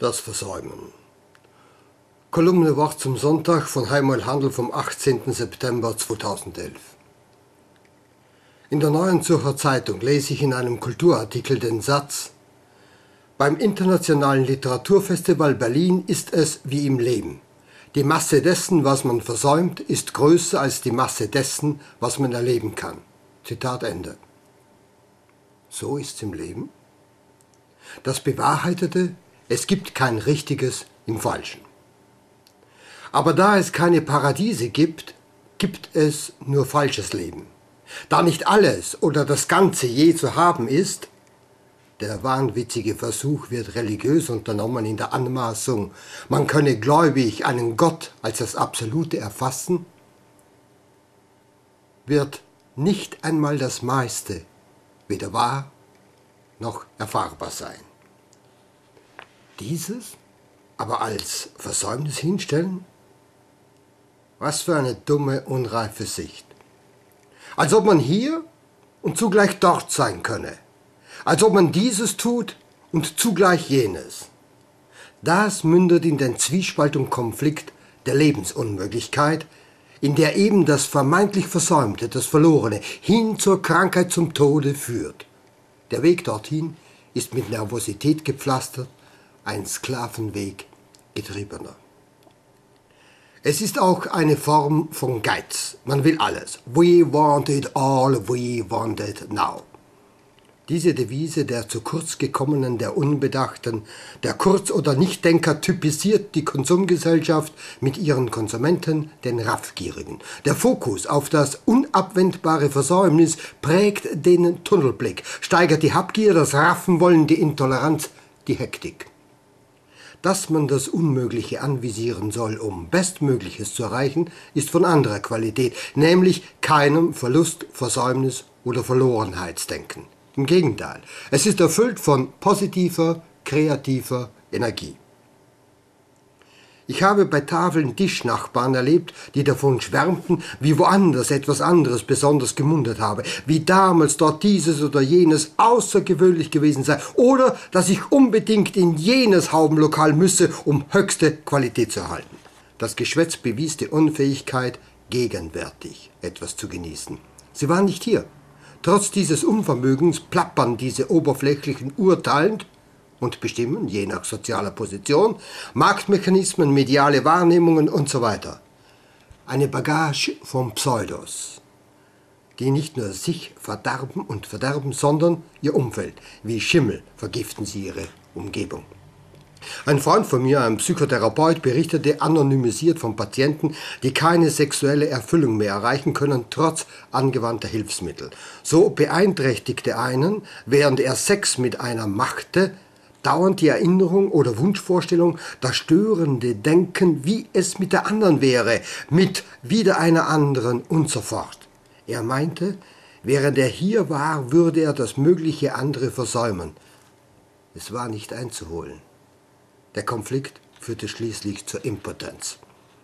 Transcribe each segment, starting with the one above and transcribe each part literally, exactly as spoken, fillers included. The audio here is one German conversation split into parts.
Das Versäumen. Kolumne Wort zum Sonntag von Heimal Handel vom achtzehnten September zweitausendelf. In der Neuen Zürcher Zeitung lese ich in einem Kulturartikel den Satz: Beim Internationalen Literaturfestival Berlin ist es wie im Leben. Die Masse dessen, was man versäumt, ist größer als die Masse dessen, was man erleben kann. Zitat Ende. So ist's im Leben. Das bewahrheitete, es gibt kein Richtiges im Falschen. Aber da es keine Paradiese gibt, gibt es nur falsches Leben. Da nicht alles oder das Ganze je zu haben ist, der wahnwitzige Versuch wird religiös unternommen in der Anmaßung, man könne gläubig einen Gott als das Absolute erfassen, wird nicht einmal das meiste weder wahr noch erfahrbar sein. Dieses aber als Versäumnis hinstellen? Was für eine dumme, unreife Sicht. Als ob man hier und zugleich dort sein könne. Als ob man dieses tut und zugleich jenes. Das mündet in den Zwiespalt und Konflikt der Lebensunmöglichkeit, in der eben das vermeintlich Versäumte, das Verlorene, hin zur Krankheit, zum Tode führt. Der Weg dorthin ist mit Nervosität gepflastert, ein Sklavenweg getriebener. Es ist auch eine Form von Geiz. Man will alles. We want it all, we want it now. Diese Devise der zu kurz gekommenen, der Unbedachten, der Kurz- oder Nichtdenker typisiert die Konsumgesellschaft mit ihren Konsumenten, den Raffgierigen. Der Fokus auf das unabwendbare Versäumnis prägt den Tunnelblick, steigert die Habgier, das Raffenwollen, die Intoleranz, die Hektik. Dass man das Unmögliche anvisieren soll, um Bestmögliches zu erreichen, ist von anderer Qualität, nämlich keinem Verlust, Versäumnis oder Verlorenheitsdenken. Im Gegenteil, es ist erfüllt von positiver, kreativer Energie. Ich habe bei Tafeln Tischnachbarn erlebt, die davon schwärmten, wie woanders etwas anderes besonders gemundet habe, wie damals dort dieses oder jenes außergewöhnlich gewesen sei oder dass ich unbedingt in jenes Haubenlokal müsse, um höchste Qualität zu erhalten. Das Geschwätz bewies die Unfähigkeit, gegenwärtig etwas zu genießen. Sie waren nicht hier. Trotz dieses Unvermögens plappern diese oberflächlichen urteilend und bestimmen, je nach sozialer Position, Marktmechanismen, mediale Wahrnehmungen und so weiter. Eine Bagage von Pseudos, die nicht nur sich verdarben und verderben, sondern ihr Umfeld. Wie Schimmel vergiften sie ihre Umgebung. Ein Freund von mir, ein Psychotherapeut, berichtete anonymisiert von Patienten, die keine sexuelle Erfüllung mehr erreichen können, trotz angewandter Hilfsmittel. So beeinträchtigte einen, während er Sex mit einer machte, dauernd die Erinnerung oder Wunschvorstellung, das störende Denken, wie es mit der anderen wäre, mit wieder einer anderen und so fort. Er meinte, während er hier war, würde er das mögliche andere versäumen. Es war nicht einzuholen. Der Konflikt führte schließlich zur Impotenz.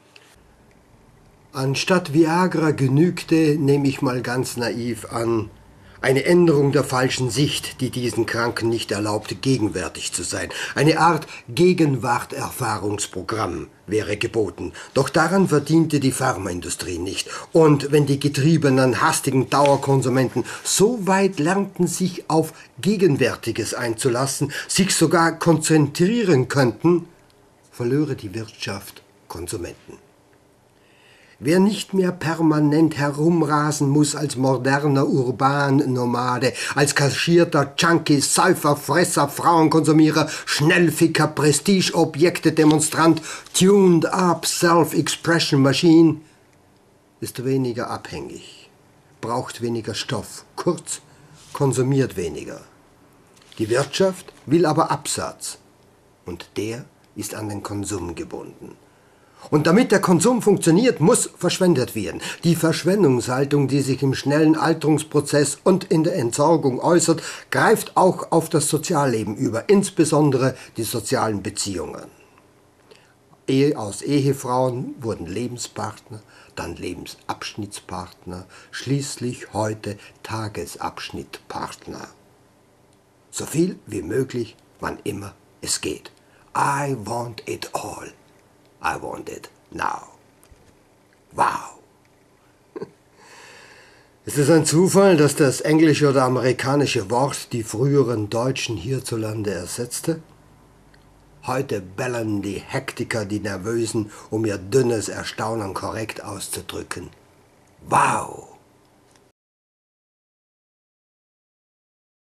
Anstatt Viagra genügte, nehme ich mal ganz naiv an, eine Änderung der falschen Sicht, die diesen Kranken nicht erlaubt, gegenwärtig zu sein. Eine Art Gegenwarterfahrungsprogramm wäre geboten. Doch daran verdiente die Pharmaindustrie nicht. Und wenn die getriebenen, hastigen Dauerkonsumenten so weit lernten, sich auf Gegenwärtiges einzulassen, sich sogar konzentrieren könnten, verlöre die Wirtschaft Konsumenten. Wer nicht mehr permanent herumrasen muss als moderner Urban-Nomade, als kaschierter Junkie, Säufer, Fresser, Frauenkonsumierer, Schnellficker, Prestigeobjekte, Demonstrant, tuned-up Self-Expression-Machine, ist weniger abhängig, braucht weniger Stoff, kurz, konsumiert weniger. Die Wirtschaft will aber Absatz und der ist an den Konsum gebunden. Und damit der Konsum funktioniert, muss verschwendet werden. Die Verschwendungshaltung, die sich im schnellen Alterungsprozess und in der Entsorgung äußert, greift auch auf das Sozialleben über, insbesondere die sozialen Beziehungen. Ehe, aus Ehefrauen wurden Lebenspartner, dann Lebensabschnittspartner, schließlich heute Tagesabschnittpartner. So viel wie möglich, wann immer es geht. I want it all. I want it now. Wow. Ist es ein Zufall, dass das englische oder amerikanische Wort die früheren Deutschen hierzulande ersetzte? Heute bellen die Hektiker, die Nervösen, um ihr dünnes Erstaunen korrekt auszudrücken. Wow!